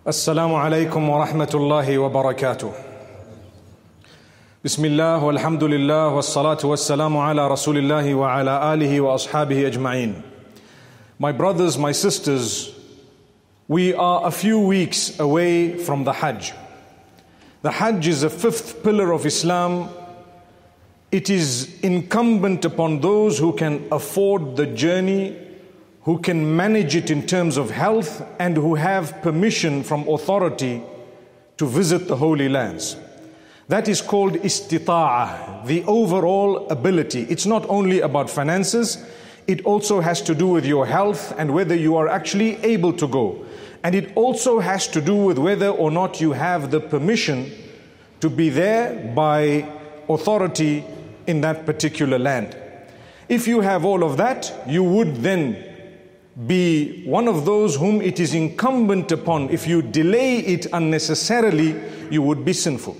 Assalamu alaikum wa rahmatullahi wa barakatuh. Bismillah walhamdulillah wassalatu wassalamu ala rasulillahi wa ala alihi wa ashabihi ajma'in. My brothers, my sisters, we are a few weeks away from the Hajj. The Hajj is a fifth pillar of Islam. It is incumbent upon those who can afford the journey, who can manage it in terms of health, and who have permission from authority to visit the Holy Lands. That is called istita'ah, the overall ability. It's not only about finances, it also has to do with your health and whether you are actually able to go. And it also has to do with whether or not you have the permission to be there by authority in that particular land. If you have all of that, you would then be one of those whom it is incumbent upon. If you delay it unnecessarily, you would be sinful.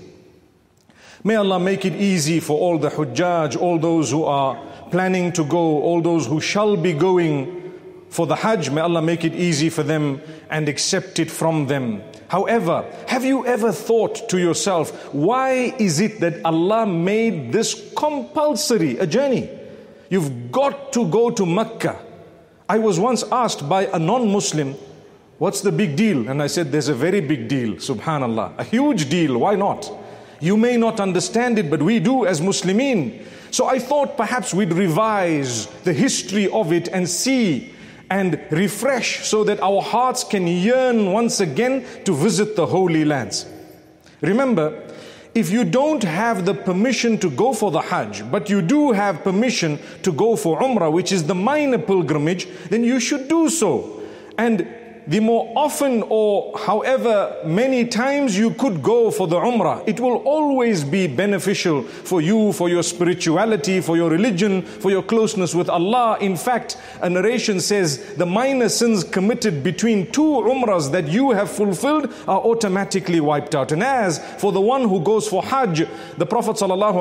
May Allah make it easy for all the Hujjaj, all those who are planning to go, all those who shall be going for the Hajj. May Allah make it easy for them and accept it from them. However, have you ever thought to yourself, why is it that Allah made this compulsory a journey? You've got to go to Mecca. I was once asked by a non-Muslim, what's the big deal? And I said, there's a very big deal, subhanallah. A huge deal, why not? You may not understand it, but we do as Muslimin. So I thought perhaps we'd revise the history of it and see and refresh so that our hearts can yearn once again to visit the Holy Lands. Remember, if you don't have the permission to go for the Hajj, but you do have permission to go for Umrah, which is the minor pilgrimage, then you should do so. And the more often or however many times you could go for the Umrah, it will always be beneficial for you, for your spirituality, for your religion, for your closeness with Allah. In fact, a narration says the minor sins committed between two Umrahs that you have fulfilled are automatically wiped out. And as for the one who goes for Hajj, the Prophet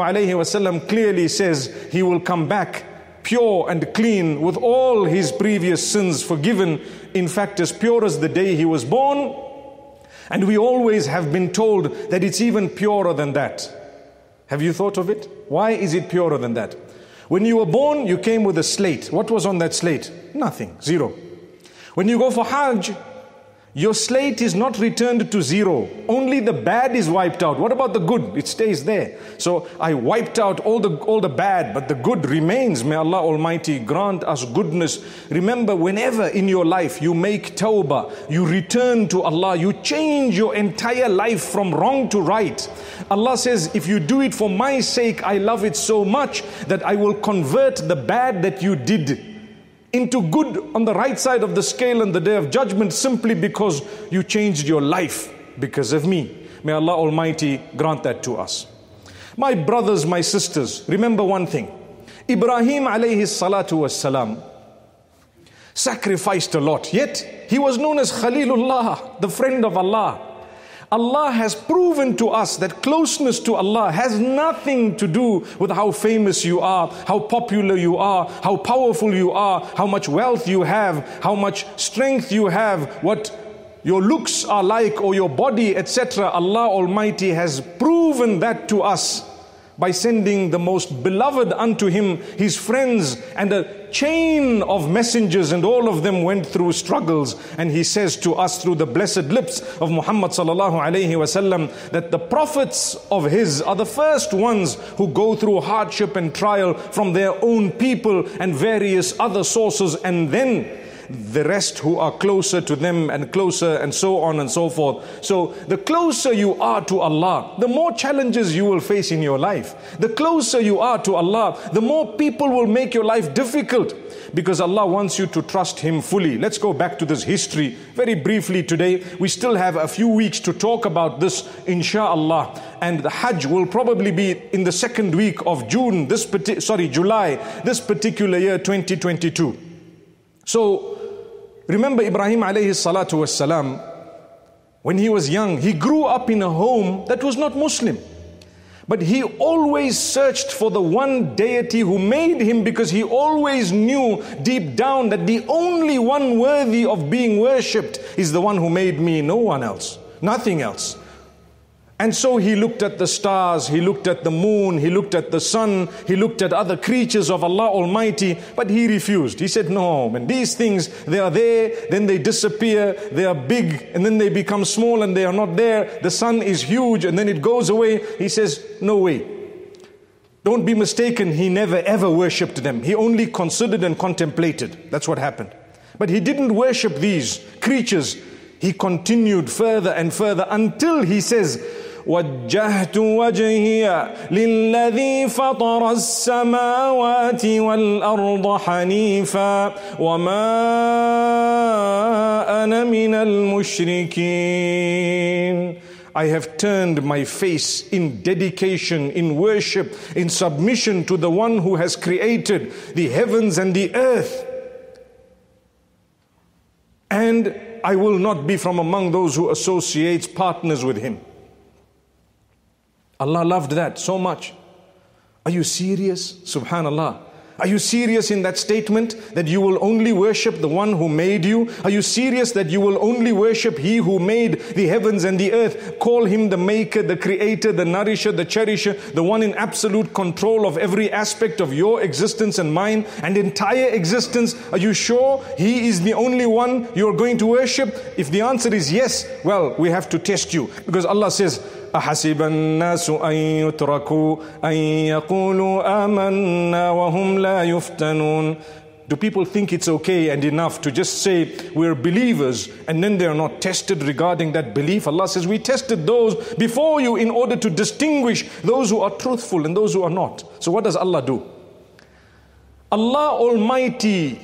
ﷺ clearly says he will come back pure and clean with all his previous sins forgiven. In fact, as pure as the day he was born. And we always have been told that it's even purer than that. Have you thought of it? Why is it purer than that? When you were born, you came with a slate. What was on that slate? Nothing, zero. When you go for Hajj, your slate is not returned to zero. Only the bad is wiped out. What about the good? It stays there. So I wiped out all the bad, but the good remains. May Allah Almighty grant us goodness. Remember, whenever in your life you make tawbah, you return to Allah, you change your entire life from wrong to right. Allah says, if you do it for my sake, I love it so much that I will convert the bad that you did into good on the right side of the scale on the day of judgment, simply because you changed your life because of me. May Allah Almighty grant that to us. My brothers, my sisters, remember one thing. Ibrahim alayhi salatu wassalam sacrificed a lot, yet he was known as Khalilullah, the friend of Allah. Allah has proven to us that closeness to Allah has nothing to do with how famous you are, how popular you are, how powerful you are, how much wealth you have, how much strength you have, what your looks are like or your body, etc. Allah Almighty has proven that to us by sending the most beloved unto him, his friends, and a chain of messengers, and all of them went through struggles. And he says to us through the blessed lips of Muhammad sallallahu alaihi wasallam that the prophets of his are the first ones who go through hardship and trial from their own people and various other sources, and then the rest who are closer to them and closer, and so on and so forth. So the closer you are to Allah, the more challenges you will face in your life. The closer you are to Allah, the more people will make your life difficult, because Allah wants you to trust Him fully. Let's go back to this history very briefly today. We still have a few weeks to talk about this, inshallah. And the Hajj will probably be in the second week of July, this particular year, 2022. So remember Ibrahim alayhi salatu wassalam, when he was young, he grew up in a home that was not Muslim. But he always searched for the one deity who made him, because he always knew deep down that the only one worthy of being worshipped is the one who made me, no one else, nothing else. And so he looked at the stars, he looked at the moon, he looked at the sun, he looked at other creatures of Allah Almighty, but he refused. He said, no, man, these things, they are there, then they disappear, they are big, and then they become small and they are not there. The sun is huge and then it goes away. He says, no way. Don't be mistaken, he never ever worshipped them. He only considered and contemplated. That's what happened. But he didn't worship these creatures. He continued further and further until he says, وجهت وجهي للذي فطر السماوات والأرض حنيفا وما أنا من المشركين. I have turned my face in dedication, in worship, in submission to the one who has created the heavens and the earth. And I will not be from among those who associates partners with him. Allah loved that so much. Are you serious? Subhanallah. Are you serious in that statement that you will only worship the one who made you? Are you serious that you will only worship he who made the heavens and the earth? Call him the maker, the creator, the nourisher, the cherisher, the one in absolute control of every aspect of your existence and mine and entire existence. Are you sure he is the only one you are going to worship? If the answer is yes, well, we have to test you, because Allah says, أحسب الناس أن يتركوا أن يقولوا آمنا وهم لا يفتنون. Do people think it's okay and enough to just say we're believers and then they are not tested regarding that belief? Allah says we tested those before you in order to distinguish those who are truthful and those who are not. So what does Allah do? Allah Almighty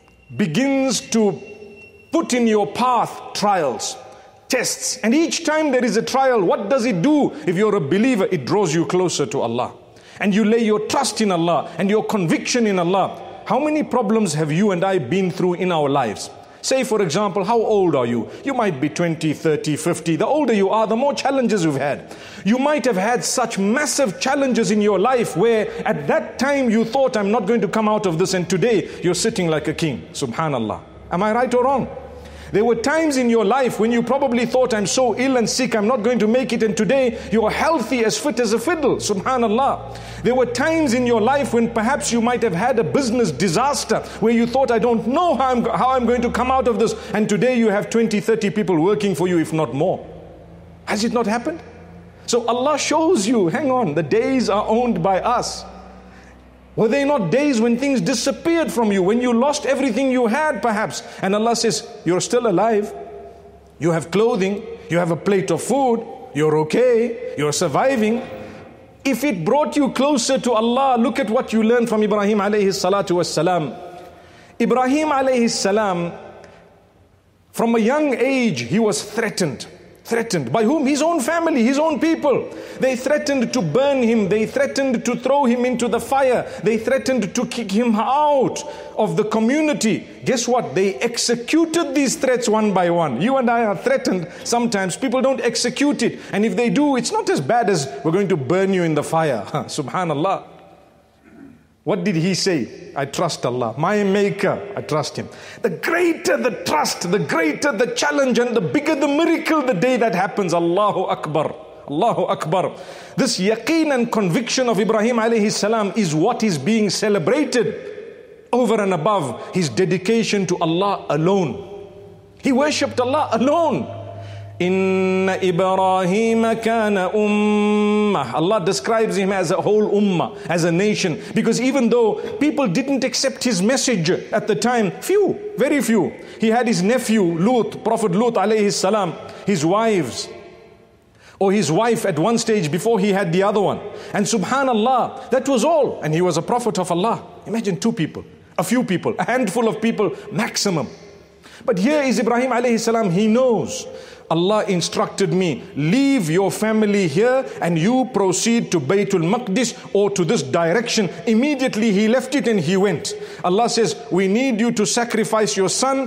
begins to put in your path trials, tests, and each time there is a trial, what does it do? If you're a believer, it draws you closer to Allah, and you lay your trust in Allah and your conviction in Allah. How many problems have you and I been through in our lives? Say, for example, how old are you? You might be 20, 30, 50. The older you are, the more challenges you've had. You might have had such massive challenges in your life where at that time you thought, I'm not going to come out of this, and today you're sitting like a king. Subhanallah. Am I right or wrong? There were times in your life when you probably thought, I'm so ill and sick, I'm not going to make it, and today you are healthy, as fit as a fiddle. Subhanallah. There were times in your life when perhaps you might have had a business disaster where you thought, I don't know how I'm going to come out of this, and today you have 20, 30 people working for you, if not more. Has it not happened? So Allah shows you, hang on, the days are owned by us. Were they not days when things disappeared from you, when you lost everything you had perhaps? And Allah says, you're still alive, you have clothing, you have a plate of food, you're okay, you're surviving. If it brought you closer to Allah, look at what you learned from Ibrahim alayhi salatu wassalam. Ibrahim alayhi salam, from a young age, he was threatened. Threatened by whom? His own family, his own people. They threatened to burn him. They threatened to throw him into the fire. They threatened to kick him out of the community. Guess what? They executed these threats one by one. You and I are threatened sometimes. People don't execute it. And if they do, it's not as bad as we're going to burn you in the fire. Subhanallah. What did he say? I trust Allah, my maker, I trust him. The greater the trust, the greater the challenge, and the bigger the miracle the day that happens. Allahu Akbar. Allahu Akbar. This yaqeen and conviction of Ibrahim alayhi salam is what is being celebrated over and above his dedication to Allah alone. He worshipped Allah alone. Inna Ibrahim kana ummah. Allah describes him as a whole ummah, as a nation, because even though people didn't accept his message at the time, few, very few. He had his nephew Lut, Prophet Lut alayhi salam, his wives, or his wife at one stage before he had the other one. And subhanallah, that was all. And he was a prophet of Allah. Imagine two people, a few people, a handful of people maximum. But here is Ibrahim alayhi salam. He knows Allah instructed me, leave your family here and you proceed to Baytul Maqdis or to this direction. Immediately he left it and he went. Allah says, we need you to sacrifice your son.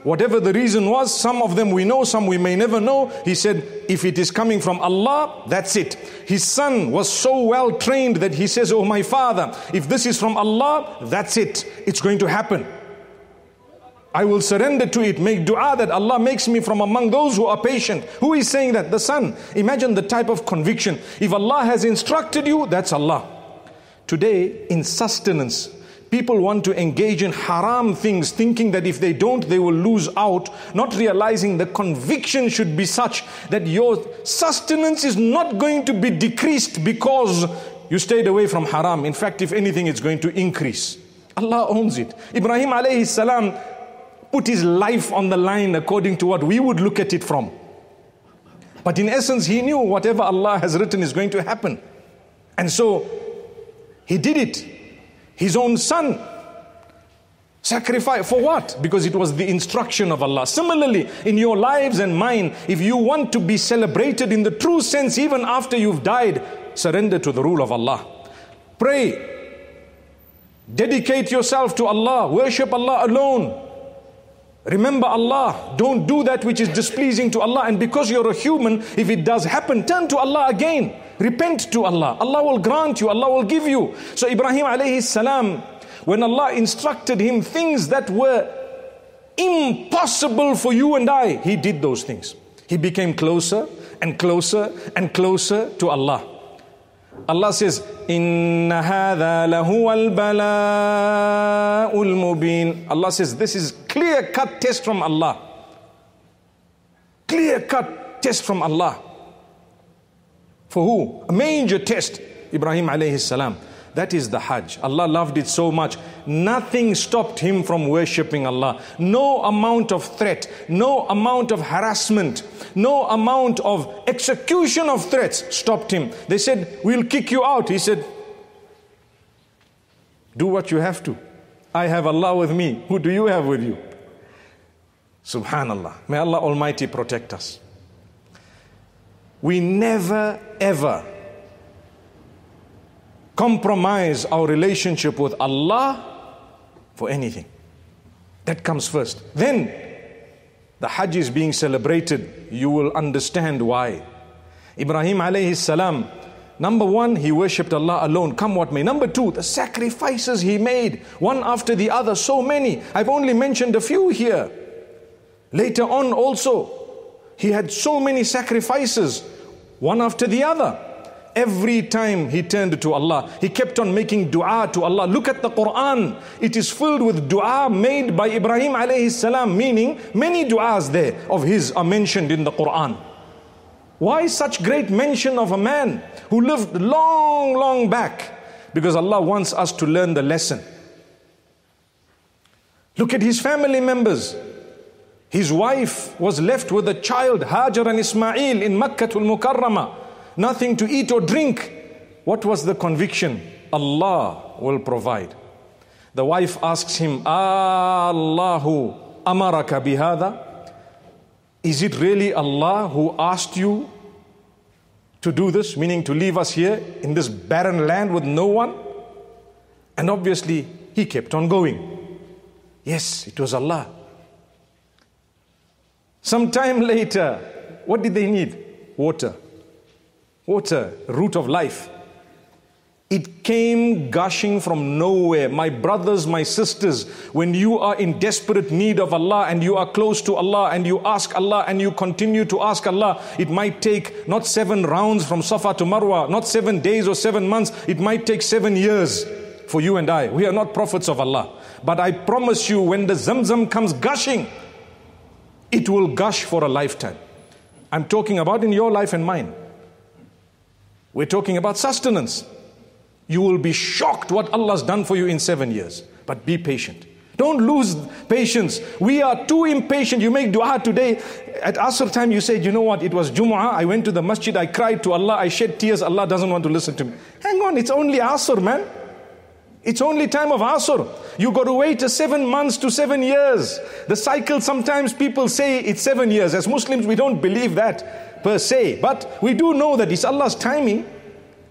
whatever the reason was, some of them we know, some we may never know. He said, if it is coming from Allah, that's it. His son was so well trained that he says, oh my father, if this is from Allah, that's it. It's going to happen. I will surrender to it, make dua that Allah makes me from among those who are patient. Who is saying that? The son. Imagine the type of conviction. If Allah has instructed you, that's Allah. Today, in sustenance, people want to engage in haram things, thinking that if they don't, they will lose out, not realizing the conviction should be such that your sustenance is not going to be decreased because you stayed away from haram. In fact, if anything, it's going to increase. Allah owns it. Ibrahim alayhi salam put his life on the line according to what we would look at it from. But in essence, he knew whatever Allah has written is going to happen. And so, he did it. His own son sacrificed. For what? Because it was the instruction of Allah. Similarly, in your lives and mine, if you want to be celebrated in the true sense, even after you've died, surrender to the rule of Allah. Pray. Dedicate yourself to Allah. Worship Allah alone. Remember Allah. Don't do that which is displeasing to Allah. And because you're a human, if it does happen, turn to Allah again. Repent to Allah. Allah will grant you. Allah will give you. So Ibrahim alayhi salam, when Allah instructed him things that were impossible for you and I, he did those things. He became closer and closer and closer to Allah. Allah says, Inna hadha lahu al-bala'ul mubin. Allah says, this is clear-cut test from Allah. Clear-cut test from Allah. For who? A major test. Ibrahim alayhi salam. That is the Hajj. Allah loved it so much. Nothing stopped him from worshipping Allah. No amount of threat, no amount of harassment, no amount of execution of threats stopped him. They said, we'll kick you out. He said, do what you have to. I have Allah with me. Who do you have with you? Subhanallah. May Allah Almighty protect us. We never ever compromise our relationship with Allah for anything. That comes first. Then the Hajj is being celebrated. You will understand why. Ibrahim alayhi salam, number one, he worshipped Allah alone, come what may. Number two, the sacrifices he made, one after the other, so many. I've only mentioned a few here. Later on also, he had so many sacrifices, one after the other. Every time he turned to Allah, he kept on making dua to Allah. Look at the Quran. It is filled with dua made by Ibrahim alayhi salam, meaning many duas there of his are mentioned in the Quran. Why such great mention of a man who lived long, long back? Because Allah wants us to learn the lesson. Look at his family members. His wife was left with a child, Hajar and Ismail, in Makkah al-Mukarramah. Nothing to eat or drink. What was the conviction? Allah will provide. The wife asks him, Allahu amaraka bihada? Is it really Allah who asked you to do this? Meaning to leave us here in this barren land with no one? And obviously he kept on going. Yes, it was Allah. Some time later, what did they need? Water. Water, root of life. It came gushing from nowhere. My brothers, my sisters, when you are in desperate need of Allah and you are close to Allah and you ask Allah and you continue to ask Allah, it might take not 7 rounds from Safa to Marwa, not 7 days or 7 months, it might take 7 years for you and I. We are not prophets of Allah. But I promise you, when the Zamzam comes gushing, it will gush for a lifetime. I'm talking about in your life and mine. We're talking about sustenance. You will be shocked what Allah's done for you in 7 years. But be patient. Don't lose patience. We are too impatient. You make dua today. At Asr time you said, you know what, it was Jumu'ah. I went to the masjid. I cried to Allah. I shed tears. Allah doesn't want to listen to me. Hang on, it's only Asr, man. It's only time of Asr. You got to wait 7 months to 7 years. The cycle, sometimes people say it's 7 years. As Muslims, we don't believe that per se. But we do know that it's Allah's timing.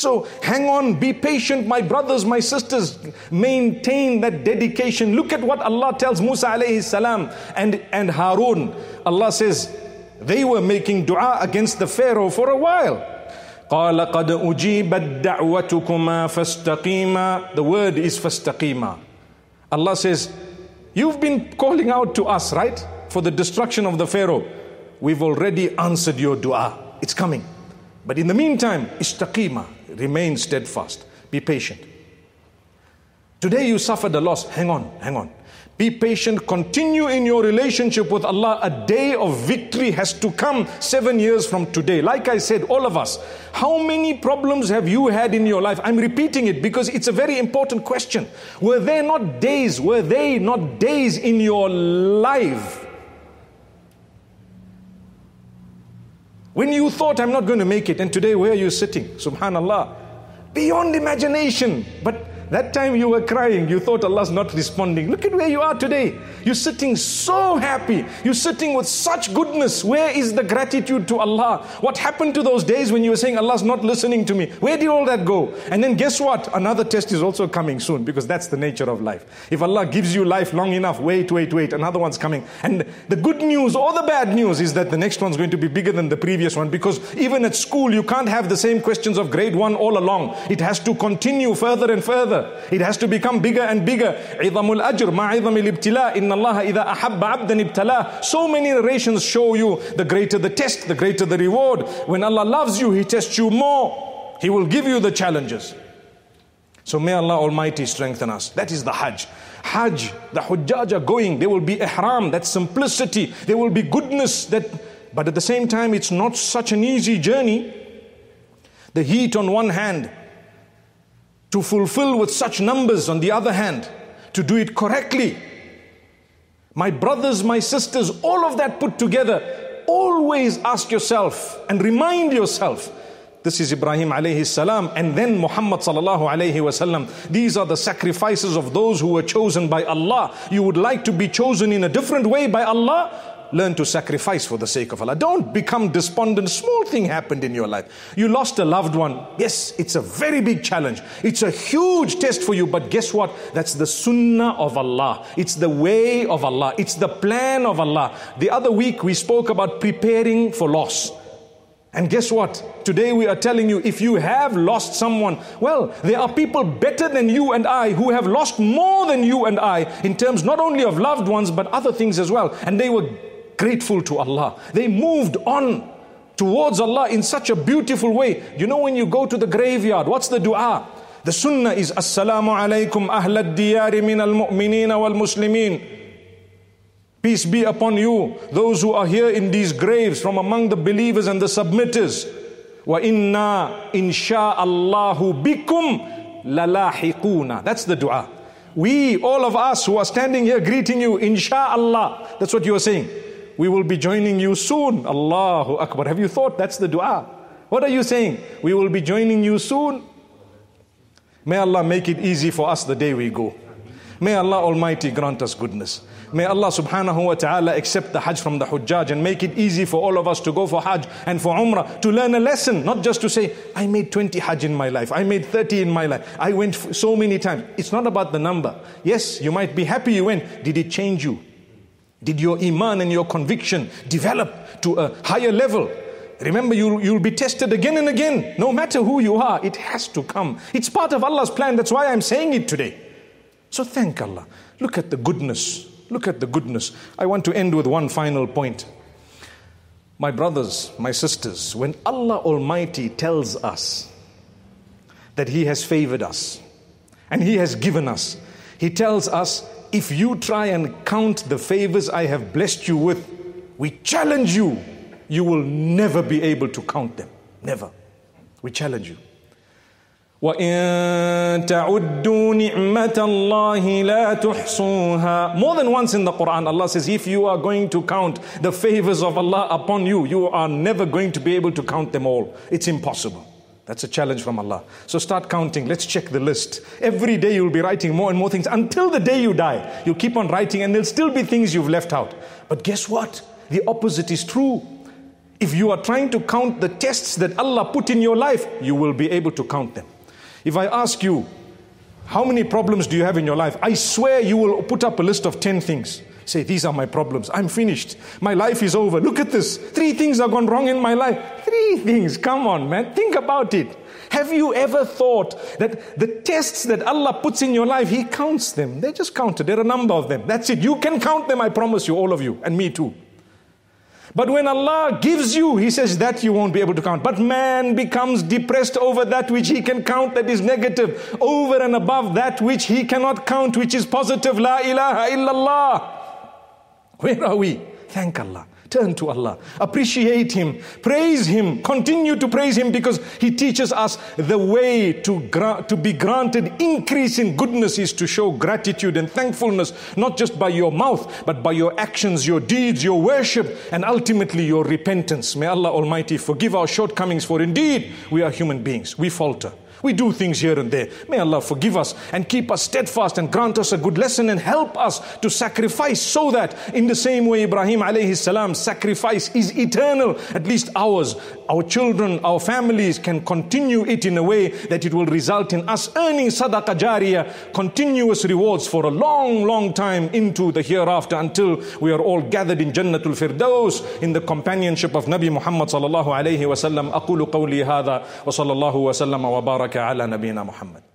So hang on, be patient, my brothers, my sisters. Maintain that dedication. Look at what Allah tells Musa alayhi salam and Harun. Allah says they were making dua against the Pharaoh for a while. قَالَ قَدْ أُجِيبَتْ دَعْوَتُكُمَا فَاسْتَقِيمَا. The word is فَاسْتَقِيمَا. Allah says, you've been calling out to us, right? For the destruction of the Pharaoh. We've already answered your dua. It's coming. But in the meantime, istaqima, remain steadfast. Be patient. Today you suffered a loss. Hang on. Be patient. Continue in your relationship with Allah. A day of victory has to come 7 years from today. Like I said, all of us, how many problems have you had in your life? I'm repeating it because it's a very important question. Were they not days in your life when you thought, I'm not going to make it, and today where are you sitting? Subhanallah. Beyond imagination. But that time you were crying, you thought Allah's not responding. Look at where you are today. You're sitting so happy. You're sitting with such goodness. Where is the gratitude to Allah? What happened to those days when you were saying, Allah's not listening to me? Where did all that go? And then guess what? Another test is also coming soon, because that's the nature of life. If Allah gives you life long enough, wait, another one's coming. And the good news or the bad news is that the next one's going to be bigger than the previous one, because even at school, you can't have the same questions of grade 1 all along. It has to continue further and further. It has to become bigger and bigger. عِظَمُ الْأَجْرِ مَا عِظَمِ الْإِبْتِلَاءِ إِنَّ اللَّهَ إِذَا أَحَبَّ عَبْدًا ابْتَلَاهُ. So many narrations show you the greater the test, the greater the reward. When Allah loves you, He tests you more. He will give you the challenges. So may Allah Almighty strengthen us. That is the Hajj. Hajj, the Hujjaj are going. There will be ihram, that simplicity. There will be goodness. But at the same time, it's not such an easy journey. The heat on one hand, to fulfill with such numbers on the other hand, to do it correctly. My brothers, my sisters, all of that put together, always ask yourself and remind yourself, this is Ibrahim alayhi salam and then Muhammad sallallahu alayhi wasallam. These are the sacrifices of those who were chosen by Allah. You would like to be chosen in a different way by Allah? Learn to sacrifice for the sake of Allah. Don't become despondent. Small thing happened in your life. You lost a loved one. Yes, it's a very big challenge. It's a huge test for you. But guess what? That's the sunnah of Allah. It's the way of Allah. It's the plan of Allah. The other week we spoke about preparing for loss. And guess what? Today we are telling you, if you have lost someone, well, there are people better than you and I who have lost more than you and I in terms not only of loved ones but other things as well. And they were grateful to Allah. They moved on towards Allah in such a beautiful way. You know, when you go to the graveyard, what's the dua? The sunnah is Assalamu alaikum ahlad diyari min al-mu'minina wal-muslimin. Peace be upon you, those who are here in these graves from among the believers and the submitters. Wa inna insha'Allahu bikum lalahiquna. That's the dua. We, all of us who are standing here greeting you, insha'Allah. That's what you are saying. We will be joining you soon. Allahu Akbar. Have you thought that's the dua? What are you saying? We will be joining you soon. May Allah make it easy for us the day we go. May Allah Almighty grant us goodness. May Allah subhanahu wa ta'ala accept the Hajj from the Hujjaj and make it easy for all of us to go for Hajj and for Umrah, to learn a lesson, not just to say, I made 20 Hajj in my life, I made 30 in my life, I went so many times. It's not about the number. Yes, you might be happy you went. Did it change you? Did your iman and your conviction develop to a higher level? Remember, you'll be tested again and again. No matter who you are, it has to come. It's part of Allah's plan. That's why I'm saying it today. So thank Allah. Look at the goodness. Look at the goodness. I want to end with one final point. My brothers, my sisters, when Allah Almighty tells us that He has favored us and He has given us, He tells us, if you try and count the favors I have blessed you with, we challenge you, you will never be able to count them. Never. We challenge you. وَإِن تَعُدُّوا نِعْمَةَ اللَّهِ لَا تُحْصُوهَا. More than once in the Quran, Allah says, if you are going to count the favors of Allah upon you, you are never going to be able to count them all. It's impossible. That's a challenge from Allah. So start counting. Let's check the list. Every day you'll be writing more and more things until the day you die. You keep on writing and there'll still be things you've left out. But guess what? The opposite is true. If you are trying to count the tests that Allah put in your life, you will be able to count them. If I ask you, how many problems do you have in your life? I swear you will put up a list of 10 things. Say, these are my problems. I'm finished. My life is over. Look at this. 3 things have gone wrong in my life. 3 things. Come on, man. Think about it. Have you ever thought that the tests that Allah puts in your life, He counts them? They're just counted. There are a number of them. That's it. You can count them, I promise you, all of you, and me too. But when Allah gives you, He says that you won't be able to count. But man becomes depressed over that which he can count, that is negative, over and above that which he cannot count, which is positive. La ilaha illallah. Where are we? Thank Allah. Turn to Allah. Appreciate Him. Praise Him. Continue to praise Him, because He teaches us the way to be granted increase in goodness is to show gratitude and thankfulness, not just by your mouth, but by your actions, your deeds, your worship, and ultimately your repentance. May Allah Almighty forgive our shortcomings, for indeed we are human beings. We falter. We do things here and there. May Allah forgive us and keep us steadfast and grant us a good lesson and help us to sacrifice, so that in the same way Ibrahim alayhi salam sacrifice is eternal, at least ours, our children, our families can continue it in a way that it will result in us earning sadaqah jariyah, continuous rewards for a long, long time into the hereafter, until we are all gathered in Jannatul Firdaus in the companionship of Nabi Muhammad sallallahu alayhi wa sallam. Aqulu qawli hadha wa sallallahu wa sallama wa baraka ala nabina Muhammad.